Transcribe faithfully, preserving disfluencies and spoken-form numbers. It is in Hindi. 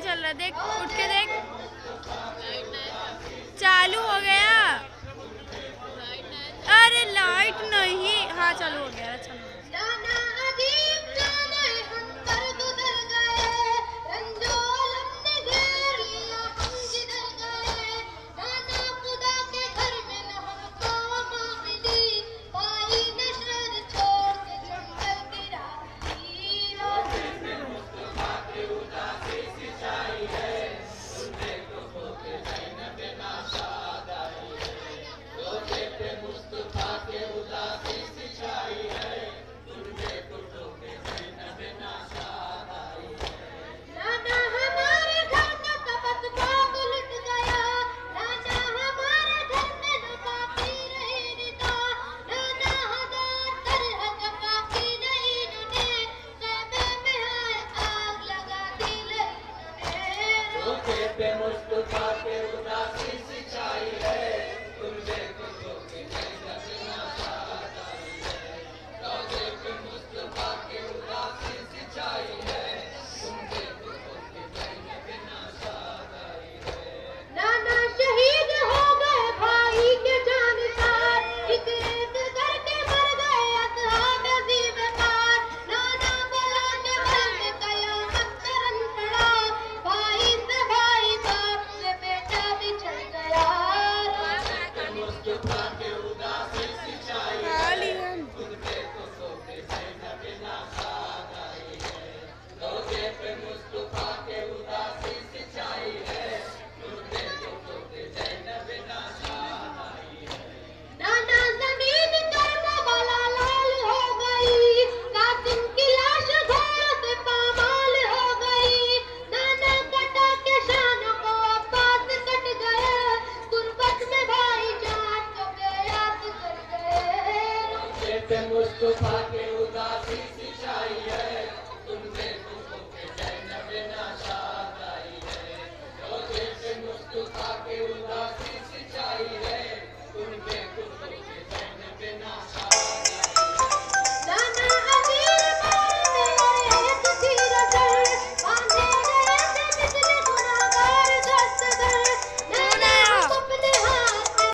चल रहा है, देख उठ के देख, चालू हो गया। अरे लाइट नहीं, हाँ चालू हो गया। चलो पे मुस्तफा के उदासी सिंचाई है, तुम देखो तो कि जन्नत नाशाद आई है। रोज़े पे मुस्तफा के उदासी सिंचाई है, तुम देखो तो कि जन्नत नाशाद आई है। नाना शहीद हो गए भाई के जानसार, एक एक करके मर गए असहाब अज़ीम पार। नाना बला के बल में कयामत करन पड़ा, भाई से भाई बाप से बेटा बिछड़ गया। मुस्तफा के उदासी सिंचाई है, तुम देखो तो कि जन्नत नाशाद आई है। रोज़े पे मुस्तफा के उदासी सिंचाई है, तुम देखो तो कि जन्नत नाशाद आई है। नाना जमीन करबला लाल हो गई, कासिम की लाश घोड़ों से पामाल हो गई। नाना कटा के शानों को अब्बास कट गए, गुर्बत में भाई जान को बेयास कर गए। रोज़े पे मुस्तफा के